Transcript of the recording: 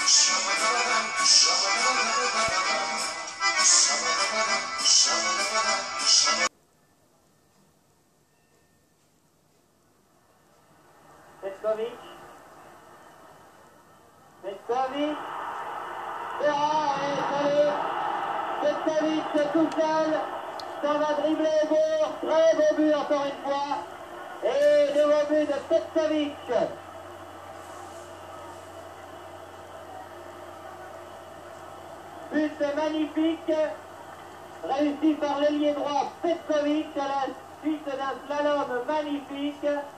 Petkovic. Petkovic. Allez, Petkovic tout seul. Ça va dribbler au bout. Très beau but encore une fois. Et le beau but de Petkovic. But magnifique. Réussi par l'ailier droit Petkovic à la suite d'un slalom magnifique.